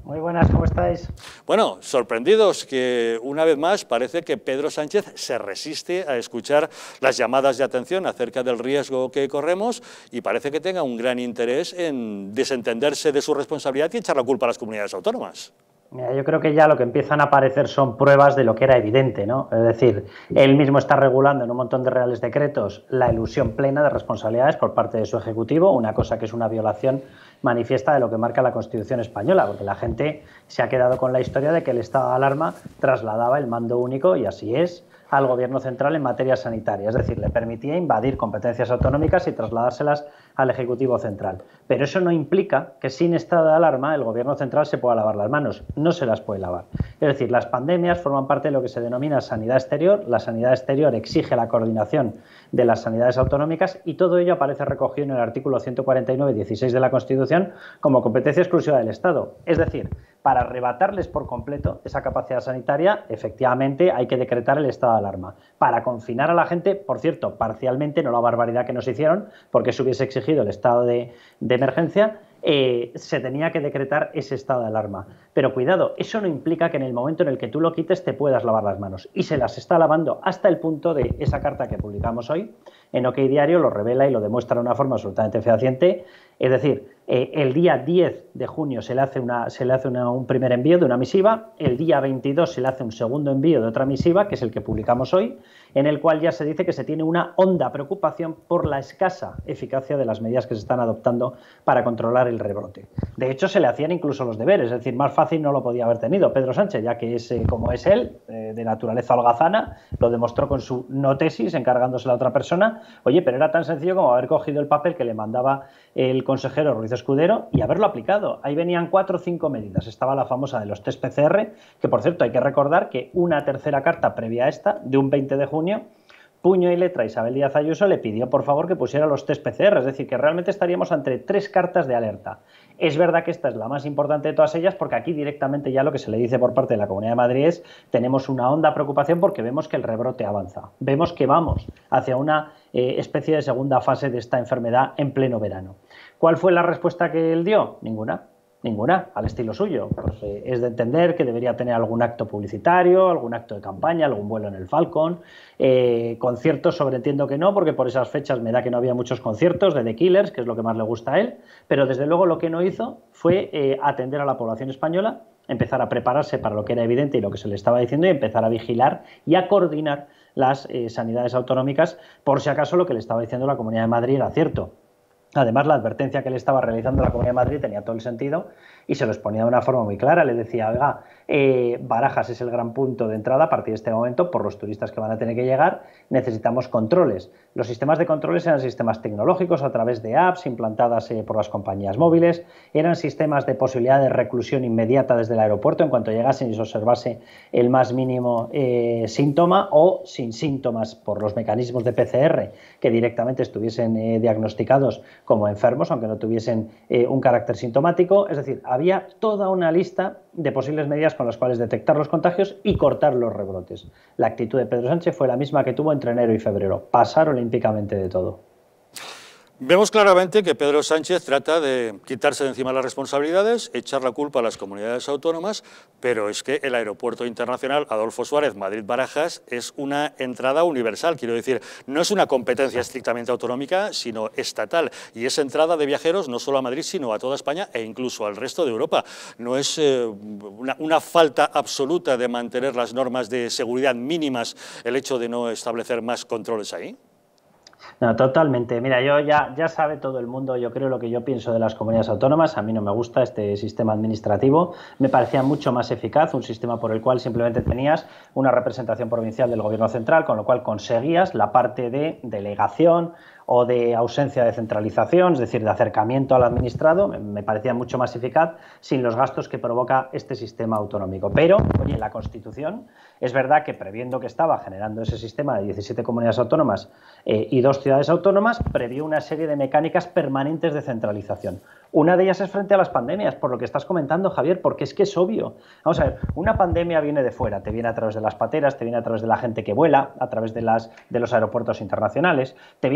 Muy buenas, ¿cómo estáis? Bueno, sorprendidos que una vez más parece que Pedro Sánchez se resiste a escuchar las llamadas de atención acerca del riesgo que corremos y parece que tenga un gran interés en desentenderse de su responsabilidad y echar la culpa a las comunidades autónomas. Mira, yo creo que ya lo que empiezan a aparecer son pruebas de lo que era evidente, ¿no? Es decir, él mismo está regulando en un montón de reales decretos la elusión plena de responsabilidades por parte de su Ejecutivo, una cosa que es una violación manifiesta de lo que marca la Constitución española, porque la gente se ha quedado con la historia de que el estado de alarma trasladaba el mando único, y así es, al Gobierno central en materia sanitaria, es decir, le permitía invadir competencias autonómicas y trasladárselas al Ejecutivo central. Pero eso no implica que sin estado de alarma el Gobierno central se pueda lavar las manos, no se las puede lavar. Es decir, las pandemias forman parte de lo que se denomina sanidad exterior, la sanidad exterior exige la coordinación de las sanidades autonómicas y todo ello aparece recogido en el artículo 149.16 de la Constitución como competencia exclusiva del Estado. Es decir, para arrebatarles por completo esa capacidad sanitaria, efectivamente hay que decretar el estado de alarma. Para confinar a la gente, por cierto, parcialmente, no la barbaridad que nos hicieron, porque se hubiese exigido el estado de emergencia, se tenía que decretar ese estado de alarma. Pero cuidado, eso no implica que en el momento en el que tú lo quites te puedas lavar las manos. Y se las está lavando hasta el punto de esa carta que publicamos hoy. En OK Diario lo revela y lo demuestra de una forma absolutamente fehaciente. Es decir, el día 10 de junio se le hace un primer envío de una misiva, el día 22 se le hace un segundo envío de otra misiva, que es el que publicamos hoy, en el cual ya se dice que se tiene una honda preocupación por la escasa eficacia de las medidas que se están adoptando para controlar el rebrote. De hecho, se le hacían incluso los deberes, es decir, más fácil no lo podía haber tenido Pedro Sánchez, ya que es como es él, de naturaleza holgazana, lo demostró con su no tesis, encargándosela a otra persona. Oye, pero era tan sencillo como haber cogido el papel que le mandaba el consejero Ruiz Escudero y haberlo aplicado. Ahí venían 4 o 5 medidas. Estaba la famosa de los test PCR, que por cierto hay que recordar que una tercera carta previa a esta, de un 20 de junio, puño y letra Isabel Díaz Ayuso le pidió por favor que pusiera los test PCR, es decir, que realmente estaríamos ante 3 cartas de alerta. Es verdad que esta es la más importante de todas ellas porque aquí directamente ya lo que se le dice por parte de la Comunidad de Madrid es tenemos una honda preocupación porque vemos que el rebrote avanza, vemos que vamos hacia una especie de segunda fase de esta enfermedad en pleno verano. ¿Cuál fue la respuesta que él dio? Ninguna, al estilo suyo. Pues, es de entender que debería tener algún acto publicitario, algún acto de campaña, algún vuelo en el Falcon, conciertos, sobreentiendo que no, porque por esas fechas me da que no había muchos conciertos de The Killers, que es lo que más le gusta a él, pero desde luego lo que no hizo fue atender a la población española, empezar a prepararse para lo que era evidente y lo que se le estaba diciendo y empezar a vigilar y a coordinar las sanidades autonómicas por si acaso lo que le estaba diciendo la Comunidad de Madrid era cierto. Además, la advertencia que le estaba realizando la Comunidad de Madrid tenía todo el sentido y se lo exponía de una forma muy clara. Le decía, oiga, Barajas es el gran punto de entrada a partir de este momento por los turistas que van a tener que llegar, necesitamos controles. Los sistemas de controles eran sistemas tecnológicos a través de apps implantadas por las compañías móviles, eran sistemas de posibilidad de reclusión inmediata desde el aeropuerto en cuanto llegasen y se observase el más mínimo síntoma o sin síntomas por los mecanismos de PCR que directamente estuviesen diagnosticados como enfermos, aunque no tuviesen un carácter sintomático. Es decir, había toda una lista de posibles medidas con las cuales detectar los contagios y cortar los rebrotes. La actitud de Pedro Sánchez fue la misma que tuvo entre enero y febrero, pasar olímpicamente de todo. Vemos claramente que Pedro Sánchez trata de quitarse de encima las responsabilidades, echar la culpa a las comunidades autónomas, pero es que el aeropuerto internacional Adolfo Suárez Madrid-Barajas es una entrada universal, quiero decir, no es una competencia estrictamente autonómica, sino estatal, y es entrada de viajeros no solo a Madrid, sino a toda España e incluso al resto de Europa. No es una falta absoluta de mantener las normas de seguridad mínimas el hecho de no establecer más controles ahí. No, totalmente. Mira, ya sabe todo el mundo, yo creo lo que yo pienso de las comunidades autónomas. A mí no me gusta este sistema administrativo. Me parecía mucho más eficaz un sistema por el cual simplemente tenías una representación provincial del gobierno central, con lo cual conseguías la parte de delegación o de ausencia de centralización, es decir, de acercamiento al administrado. Me parecía mucho más eficaz sin los gastos que provoca este sistema autonómico. Pero, oye, la Constitución, es verdad que previendo que estaba generando ese sistema de 17 comunidades autónomas y 2 ciudades autónomas, previó una serie de mecánicas permanentes de centralización. Una de ellas es frente a las pandemias, por lo que estás comentando, Javier, porque es que es obvio. Vamos a ver, una pandemia viene de fuera, te viene a través de las pateras, te viene a través de la gente que vuela, a través de los aeropuertos internacionales, te viene a través de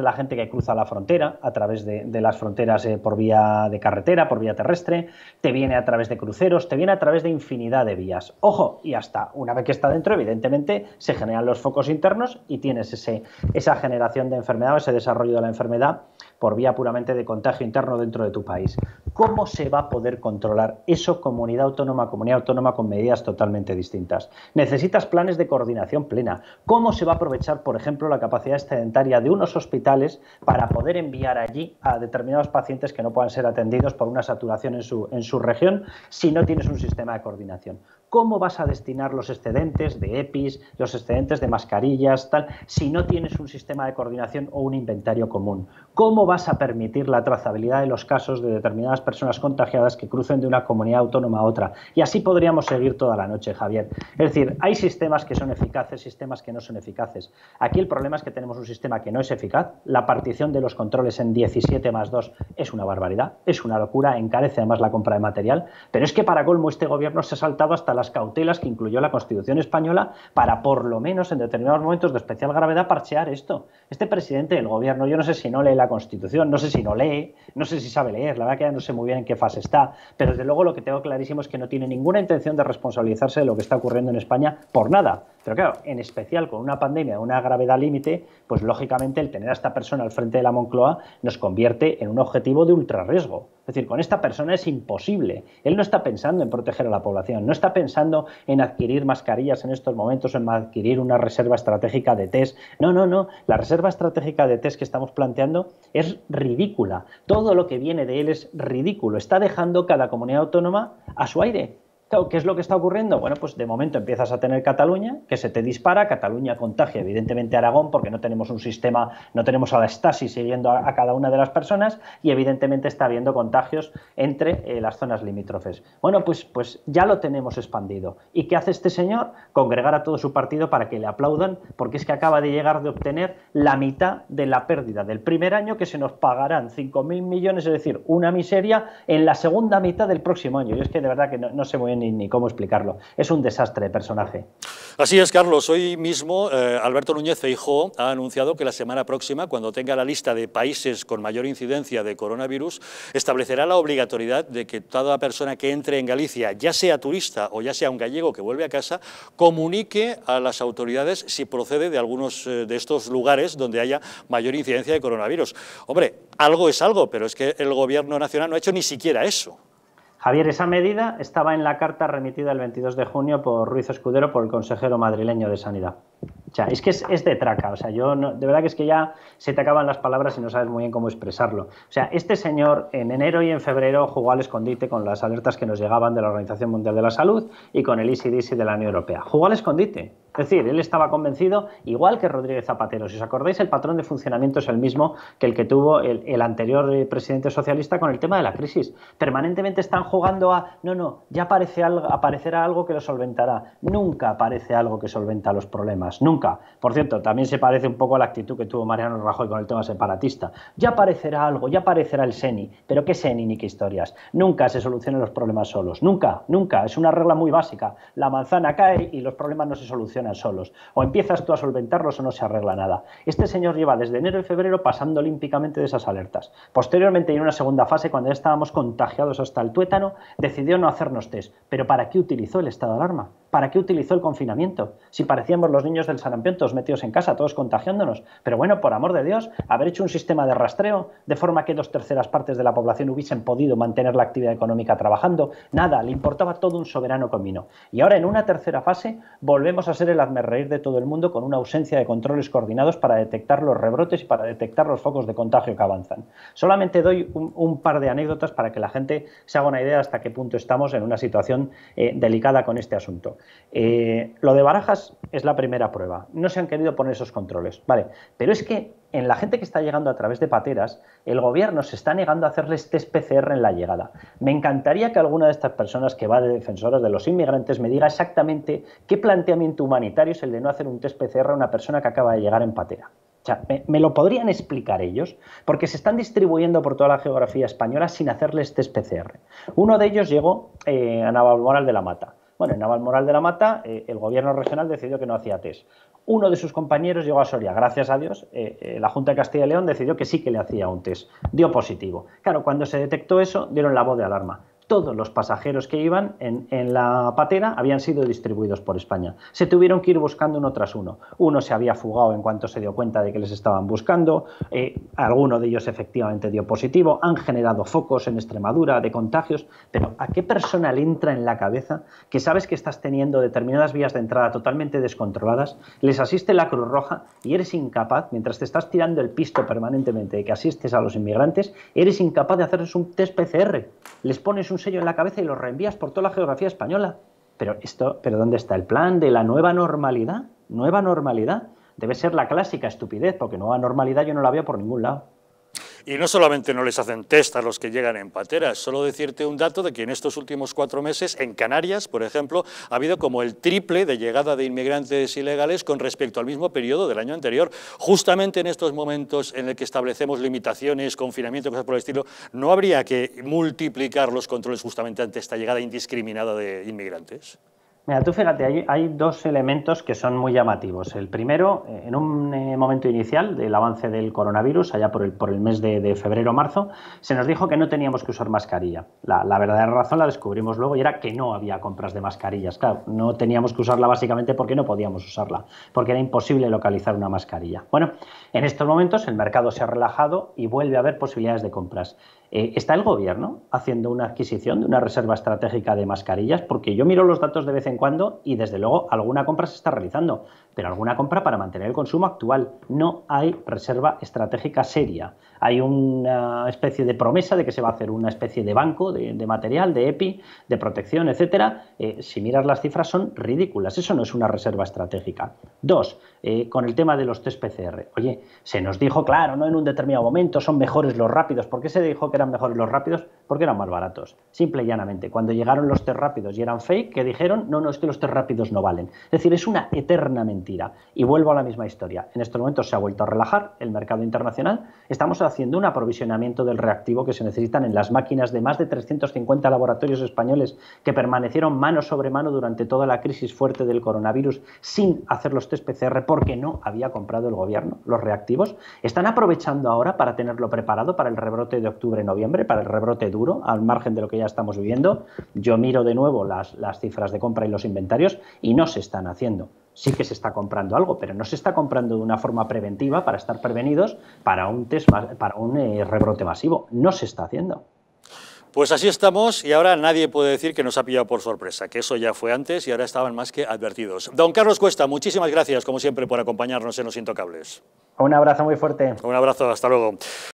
la gente que cruza la frontera a través de las fronteras por vía de carretera, por vía terrestre, te viene a través de cruceros, te viene a través de infinidad de vías. Ojo, y hasta una vez que está dentro, evidentemente, se generan los focos internos y tienes esa generación de enfermedad o ese desarrollo de la enfermedad por vía puramente de contagio interno dentro de tu país. ¿Cómo se va a poder controlar eso comunidad autónoma con medidas totalmente distintas? Necesitas planes de coordinación plena. ¿Cómo se va a aprovechar, por ejemplo, la capacidad excedentaria de unos hospitales para poder enviar allí a determinados pacientes que no puedan ser atendidos por una saturación en su región si no tienes un sistema de coordinación? ¿Cómo vas a destinar los excedentes de EPIs, los excedentes de mascarillas, tal, si no tienes un sistema de coordinación o un inventario común? ¿Cómo vas a permitir la trazabilidad de los casos de determinadas personas contagiadas que crucen de una comunidad autónoma a otra? Y así podríamos seguir toda la noche, Javier. Es decir, hay sistemas que son eficaces, sistemas que no son eficaces. Aquí el problema es que tenemos un sistema que no es eficaz. La partición de los controles en 17 más 2 es una barbaridad, es una locura, encarece además la compra de material. Pero es que para colmo este gobierno se ha saltado hasta las cautelas que incluyó la Constitución española para por lo menos en determinados momentos de especial gravedad parchear esto. Este presidente del gobierno, yo no sé si no lee la Constitución, no sé si no lee, no sé si sabe leer, la verdad que ya no sé muy bien en qué fase está, pero desde luego lo que tengo clarísimo es que no tiene ninguna intención de responsabilizarse de lo que está ocurriendo en España por nada. Pero claro, en especial con una pandemia de una gravedad límite, pues lógicamente el tener a esta persona al frente de la Moncloa nos convierte en un objetivo de ultrarriesgo. Es decir, con esta persona es imposible. Él no está pensando en proteger a la población, no está pensando en adquirir mascarillas en estos momentos, en adquirir una reserva estratégica de test. No, no, no. La reserva estratégica de test que estamos planteando es ridícula. Todo lo que viene de él es ridículo. Está dejando cada comunidad autónoma a su aire. Claro, ¿qué es lo que está ocurriendo? Bueno, pues de momento empiezas a tener Cataluña, que se te dispara, Cataluña contagia evidentemente a Aragón porque no tenemos un sistema, no tenemos a la Stasi siguiendo a cada una de las personas y evidentemente está habiendo contagios entre las zonas limítrofes. Bueno, pues ya lo tenemos expandido. ¿Y qué hace este señor? Congregar a todo su partido para que le aplaudan porque es que acaba de llegar de obtener la mitad de la pérdida del primer año que se nos pagarán 5.000 millones, es decir, una miseria en la segunda mitad del próximo año. Yo es que de verdad que no sé muy bien ni cómo explicarlo. Es un desastre de personaje. Así es, Carlos. Hoy mismo Alberto Núñez Feijóo ha anunciado que la semana próxima, cuando tenga la lista de países con mayor incidencia de coronavirus, establecerá la obligatoriedad de que toda persona que entre en Galicia, ya sea turista o ya sea un gallego que vuelve a casa, comunique a las autoridades si procede de algunos de estos lugares donde haya mayor incidencia de coronavirus. Hombre, algo es algo, pero es que el Gobierno nacional no ha hecho ni siquiera eso. Javier, esa medida estaba en la carta remitida el 22 de junio por Ruiz Escudero, por el consejero madrileño de Sanidad. O sea, es que es de traca. O sea, yo no, de verdad que es que ya se te acaban las palabras y no sabes muy bien cómo expresarlo. O sea, este señor en enero y en febrero jugó al escondite con las alertas que nos llegaban de la Organización Mundial de la Salud y con el ECDC de la Unión Europea. Jugó al escondite. Es decir, él estaba convencido, igual que Rodríguez Zapatero. Si os acordáis, el patrón de funcionamiento es el mismo que el que tuvo el anterior presidente socialista con el tema de la crisis. Permanentemente están jugando a, no, ya aparecerá algo que lo solventará. Nunca aparece algo que solventa los problemas, nunca. Por cierto, también se parece un poco a la actitud que tuvo Mariano Rajoy con el tema separatista. Ya aparecerá algo, ya aparecerá el SENI. ¿Pero qué SENI ni qué historias? Nunca se solucionan los problemas solos, nunca. Es una regla muy básica. La manzana cae y los problemas no se solucionan solos. O empiezas tú a solventarlos o no se arregla nada. Este señor lleva desde enero y febrero pasando olímpicamente de esas alertas. Posteriormente, en una segunda fase, cuando ya estábamos contagiados hasta el tuétano, decidió no hacernos test. ¿Pero para qué utilizó el estado de alarma? ¿Para qué utilizó el confinamiento? Si parecíamos los niños del sarampión todos metidos en casa, todos contagiándonos. Pero bueno, por amor de Dios, haber hecho un sistema de rastreo de forma que 2/3 partes de la población hubiesen podido mantener la actividad económica trabajando. Nada, le importaba todo un soberano comino. Y ahora en una tercera fase volvemos a ser el hazmerreír de todo el mundo con una ausencia de controles coordinados para detectar los rebrotes y para detectar los focos de contagio que avanzan. Solamente doy un par de anécdotas para que la gente se haga una idea hasta qué punto estamos en una situación delicada con este asunto. Lo de Barajas es la primera prueba. No se han querido poner esos controles, ¿vale? Pero es que en la gente que está llegando a través de pateras, el gobierno se está negando a hacerles test PCR en la llegada. Me encantaría que alguna de estas personas que va de defensoras de los inmigrantes me diga exactamente qué planteamiento humanitario es el de no hacer un test PCR a una persona que acaba de llegar en patera. O sea, ¿me lo podrían explicar ellos? Porque se están distribuyendo por toda la geografía española sin hacerles test PCR. Uno de ellos llegó a Navalmoral de la Mata. Bueno, en Navalmoral de la Mata, el gobierno regional decidió que no hacía test. Uno de sus compañeros llegó a Soria, gracias a Dios, la Junta de Castilla y León decidió que sí que le hacía un test, dio positivo. Claro, cuando se detectó eso, dieron la voz de alarma. Todos los pasajeros que iban en la patera habían sido distribuidos por España. Se tuvieron que ir buscando uno tras uno. Uno se había fugado en cuanto se dio cuenta de que les estaban buscando, alguno de ellos efectivamente dio positivo, han generado focos en Extremadura de contagios, pero ¿a qué persona le entra en la cabeza que sabes que estás teniendo determinadas vías de entrada totalmente descontroladas, les asiste la Cruz Roja y eres incapaz, mientras te estás tirando el pisto permanentemente de que asistes a los inmigrantes, eres incapaz de hacerles un test PCR? Les pones un sello en la cabeza y los reenvías por toda la geografía española. Pero ¿dónde está el plan de la nueva normalidad? ¿Nueva normalidad? Debe ser la clásica estupidez, porque nueva normalidad yo no la veo por ningún lado. Y no solamente no les hacen test a los que llegan en pateras, solo decirte un dato de que en estos últimos 4 meses, en Canarias, por ejemplo, ha habido como el triple de llegada de inmigrantes ilegales con respecto al mismo periodo del año anterior. Justamente en estos momentos en el que establecemos limitaciones, confinamiento, cosas por el estilo, ¿no habría que multiplicar los controles justamente ante esta llegada indiscriminada de inmigrantes? Mira, tú fíjate, hay dos elementos que son muy llamativos. El primero, en un momento inicial del avance del coronavirus, allá por el mes de febrero o marzo, se nos dijo que no teníamos que usar mascarilla. La verdadera razón la descubrimos luego y era que no había compras de mascarillas. Claro, no teníamos que usarla básicamente porque no podíamos usarla, porque era imposible localizar una mascarilla. Bueno, en estos momentos el mercado se ha relajado y vuelve a haber posibilidades de compras. ¿Está el gobierno haciendo una adquisición de una reserva estratégica de mascarillas? Porque yo miro los datos de vez en cuando y desde luego alguna compra se está realizando, pero alguna compra para mantener el consumo actual. No hay reserva estratégica seria. Hay una especie de promesa de que se va a hacer una especie de banco de material, de EPI, de protección, etcétera. Si miras las cifras son ridículas. Eso no es una reserva estratégica. Dos, con el tema de los test PCR. Oye, se nos dijo, claro, no en un determinado momento son mejores los rápidos. ¿Por qué se dijo que eran mejores los rápidos? Porque eran más baratos. Simple y llanamente. Cuando llegaron los test rápidos y eran fake, que dijeron, no, es que los test rápidos no valen. Es decir, es una eterna mentira. Y vuelvo a la misma historia. En estos momentos se ha vuelto a relajar el mercado internacional. Estamos haciendo un aprovisionamiento del reactivo que se necesitan en las máquinas de más de 350 laboratorios españoles que permanecieron mano sobre mano durante toda la crisis fuerte del coronavirus sin hacer los test PCR porque no había comprado el gobierno los reactivos. Están aprovechando ahora para tenerlo preparado para el rebrote de octubre-noviembre, para el rebrote duro, al margen de lo que ya estamos viviendo. Yo miro de nuevo las cifras de compra y los inventarios y no se están haciendo. Sí que se está comprando algo, pero no se está comprando de una forma preventiva para estar prevenidos para un rebrote masivo. No se está haciendo. Pues así estamos y ahora nadie puede decir que nos ha pillado por sorpresa, que eso ya fue antes y ahora estaban más que advertidos. Don Carlos Cuesta, muchísimas gracias, como siempre, por acompañarnos en Los Intocables. Un abrazo muy fuerte. Un abrazo, hasta luego.